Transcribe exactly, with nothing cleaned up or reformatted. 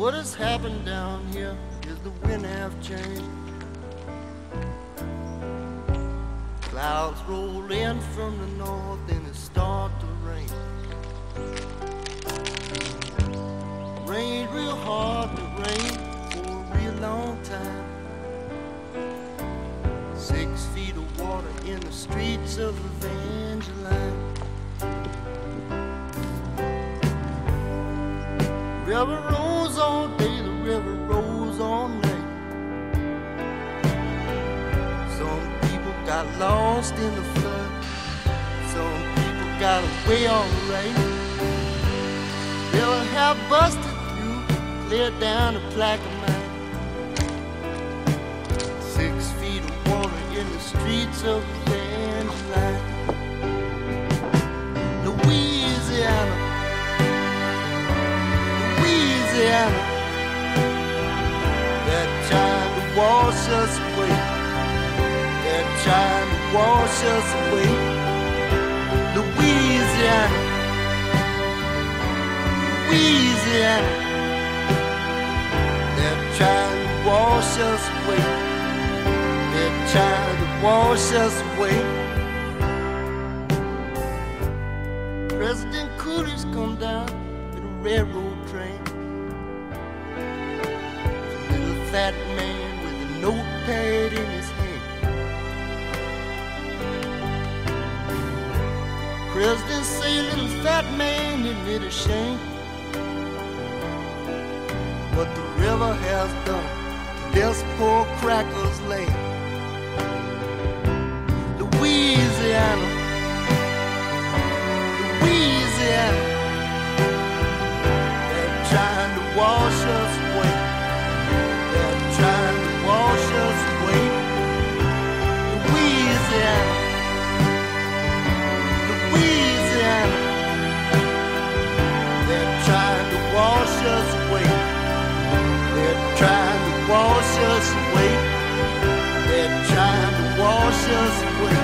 What has happened down here is the wind have changed. Clouds roll in from the north and it start to rain. Rain real hard, to rain for a real long time. Six feet of water in the streets of Evangeline. River rolls all day, the river rolls all night. Some people got lost in the flood. Some people got away all right. River have busted through, cleared down the Plaquemine. Six feet of water in the streets of Evangeline. Louisiana, Louisiana, they're trying to wash us away. They're trying to wash us away. Louisiana, Louisiana, they're trying to wash us away. They're trying to wash us away. President Coolidge come down in a railroad train. A little fat man with a notepad in his hand. President say, little fat man, isn't it a shame what the river has done to this poor cracker's land? Louisiana, Louisiana, they're trying to wash us away. They're trying to wash us away. Louisiana, Louisiana, they're trying to wash us away. They're trying to wash us away. They're trying to wash us away.